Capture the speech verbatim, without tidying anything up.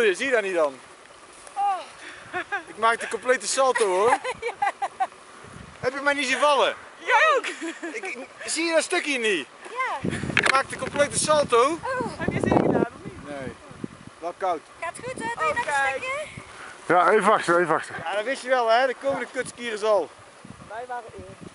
je, zie je dat niet dan? Oh. Ik maak de complete salto hoor. Ja. Heb je mij niet zien vallen? Jij ook! Ik, ik, zie je dat stukje niet? Ja. Ik maak de complete salto. Oh. Heb je zin gedaan of niet? Nee, wel koud. Gaat het goed hè? Doe je nog een stukje? Ja, even wachten, even wachten. Ja, dat wist je wel hè, de komende kutskieren zal. Wij waren eerst.